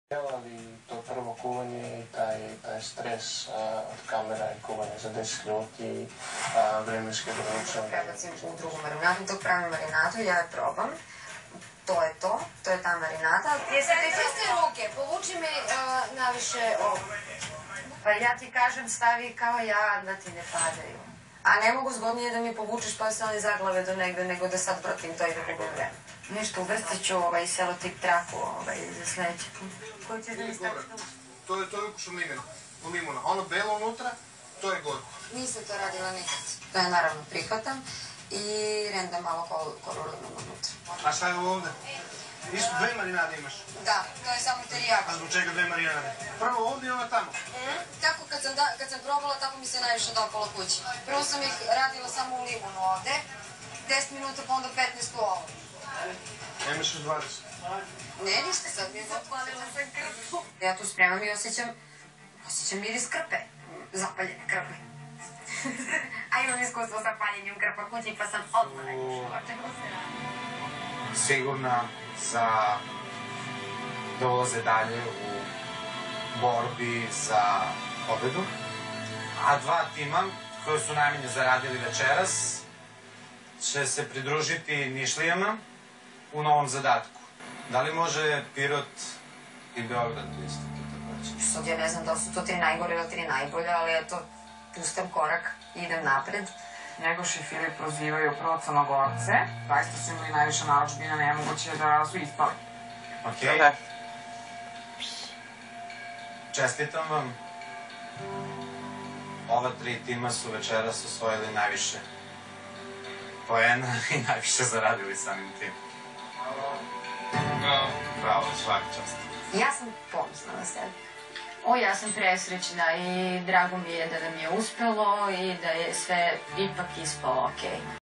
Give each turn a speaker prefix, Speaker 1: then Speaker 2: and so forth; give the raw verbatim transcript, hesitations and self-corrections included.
Speaker 1: Ali to prvo kuvanje i taj, taj stres a, od kamera i kuvanja za deset minuti, a, vremenske granice.
Speaker 2: Prebacim u drugu marinadu, dok pravim marinadu, ja je probam. To je to, to je ta marinada.
Speaker 3: Jeste te čiste ruke, povuči me uh, naviše ovo.
Speaker 2: Pa ja ti kažem, stavi kao ja da ti ne padaju. A ne mogu zgodnije da mi povučeš pa se ali zaglave do negde, nego da sad vratim to i da gubo vreme. Nešto, uvrstit ću ovaj selotip traku ovaj, za sledeće. Koju ćeš da mi staviti?
Speaker 4: To je, to je ukusom limuna. limuna. Ono belo unutra, to je gorko.
Speaker 2: Nisam to radila nikad. To je naravno prihvatam i rendam malo koru limuna unutra.
Speaker 4: A šta je ovde? Isto dve marinade imaš?
Speaker 2: Da, to je samo terijaki.
Speaker 4: A zbog čega dve marinade? Prvo ovde i ona tamo?
Speaker 2: Mm, tako kad sam, da, kad sam probala, tako mi se najviše dopala kući. Prvo sam ih radila samo u limunu ovde, deset minuta pa onda petnaest u ovom.
Speaker 4: Nemaš još dvadeset.
Speaker 2: Ne, ništa, sad mi je otvalila sam krpu. Ja tu spremam i osjećam, osjećam miris krpe, zapaljene krpe. A imam iskustvo sa paljenjem krpa kući pa sam odmah najvišla. Čega se radi?
Speaker 5: Sigurna za da ulaze dalje u borbi za pobedu. A dva tima koji su najmanje zaradili večeras će se pridružiti Nišlijama u novom zadatku. Da li može Pirot i Beograd isto to takođe?
Speaker 2: Sad ja ne znam da li su to tri najgore ili tri najbolje, ali eto, pustam korak i idem napred.
Speaker 6: Njegoš i Filip prozivaju prvo Crnogorce, zaista su imali najviše narudžbina, nemoguće da su ispali.
Speaker 5: Okej. Čestitam vam. Ova tri tima su večeras osvojili najviše poena i najviše zaradili samim tim. Bravo. Bravo, svaka čast.
Speaker 2: Ja sam ponosna na sebe.
Speaker 3: O, ja sam presrećna i drago mi je da nam je uspelo i da je sve ipak ispalo okej.